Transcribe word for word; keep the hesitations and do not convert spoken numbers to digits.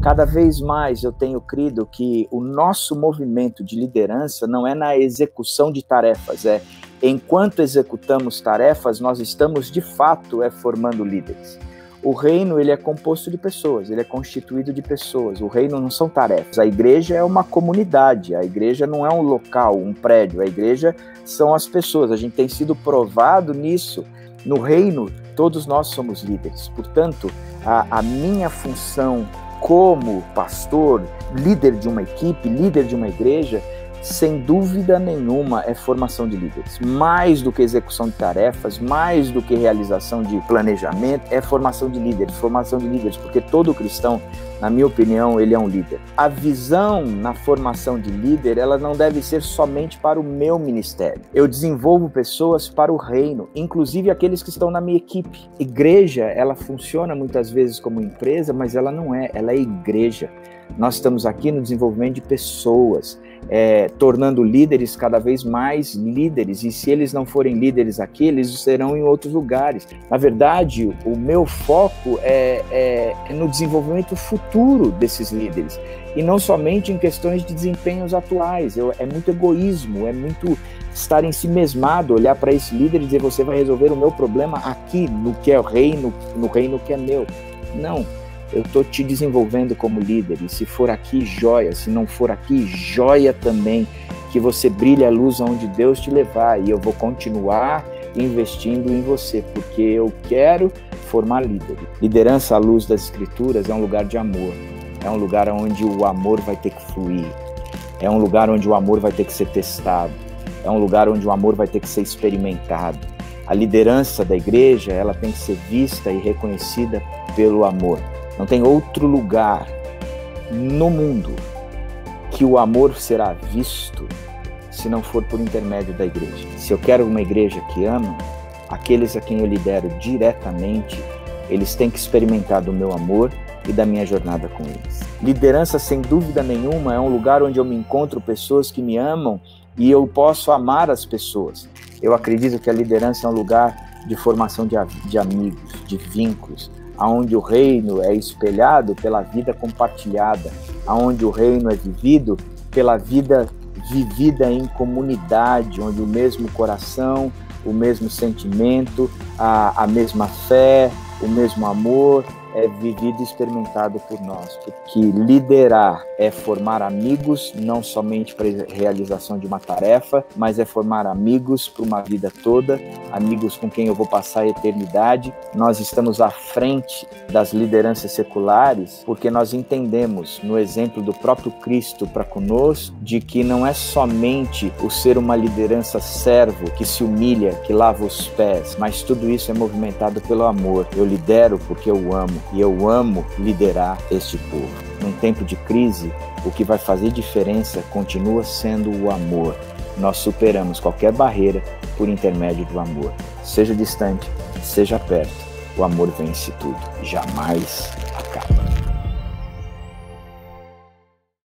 Cada vez mais eu tenho crido que o nosso movimento de liderança não é na execução de tarefas, é enquanto executamos tarefas, nós estamos de fato é, formando líderes. O reino ele é composto de pessoas, ele é constituído de pessoas. O reino não são tarefas. A igreja é uma comunidade, a igreja não é um local, um prédio. A igreja são as pessoas. A gente tem sido provado nisso. No reino, todos nós somos líderes. Portanto, a, a minha função como pastor, líder de uma equipe, líder de uma igreja, sem dúvida nenhuma é formação de líderes. Mais do que execução de tarefas, mais do que realização de planejamento, é formação de líderes, formação de líderes, porque todo cristão, na minha opinião, ele é um líder. A visão na formação de líder, ela não deve ser somente para o meu ministério. Eu desenvolvo pessoas para o reino, inclusive aqueles que estão na minha equipe. Igreja, ela funciona muitas vezes como empresa, mas ela não é, ela é igreja. Nós estamos aqui no desenvolvimento de pessoas, É, tornando líderes cada vez mais líderes, e se eles não forem líderes aqui, eles serão em outros lugares. Na verdade, o meu foco é, é, é no desenvolvimento futuro desses líderes, e não somente em questões de desempenhos atuais. Eu, é muito egoísmo, é muito estar em si mesmado, olhar para esse líder e dizer, você vai resolver o meu problema aqui, no que é o reino, no reino que é meu. Não. Eu estou te desenvolvendo como líder, e se for aqui, joia, se não for aqui, joia também, que você brilhe a luz onde Deus te levar, e eu vou continuar investindo em você, porque eu quero formar líderes. Liderança à luz das Escrituras é um lugar de amor, é um lugar onde o amor vai ter que fluir, é um lugar onde o amor vai ter que ser testado, é um lugar onde o amor vai ter que ser experimentado. A liderança da igreja, ela tem que ser vista e reconhecida pelo amor. Não tem outro lugar no mundo que o amor será visto se não for por intermédio da igreja. Se eu quero uma igreja que ama, aqueles a quem eu lidero diretamente, eles têm que experimentar do meu amor e da minha jornada com eles. Liderança, sem dúvida nenhuma, é um lugar onde eu me encontro pessoas que me amam e eu posso amar as pessoas. Eu acredito que a liderança é um lugar de formação de, de amigos, de vínculos, onde o reino é espelhado pela vida compartilhada, onde o reino é vivido pela vida vivida em comunidade, onde o mesmo coração, o mesmo sentimento, a, a mesma fé, o mesmo amor é vivido e experimentado por nós. Porque liderar é formar amigos, não somente para a realização de uma tarefa, mas é formar amigos para uma vida toda, amigos com quem eu vou passar a eternidade. Nós estamos à frente das lideranças seculares porque nós entendemos, no exemplo do próprio Cristo para conosco, de que não é somente o ser uma liderança servo que se humilha, que lava os pés, mas tudo isso é movimentado pelo amor. Eu lidero porque eu amo, e eu amo liderar este povo. Num tempo de crise, o que vai fazer diferença continua sendo o amor. Nós superamos qualquer barreira por intermédio do amor. Seja distante, seja perto, o amor vence tudo. Jamais